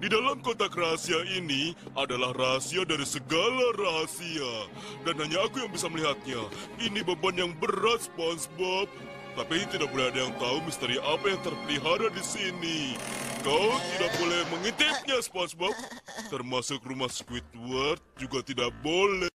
Di dalam kotak rahasia ini adalah rahasia dari segala rahasia. Dan hanya aku yang bisa melihatnya. Ini beban yang berat, SpongeBob. Tapi tidak boleh ada yang tahu misteri apa yang terpelihara di sini. Kau tidak boleh mengintipnya, SpongeBob. Termasuk rumah Squidward juga tidak boleh.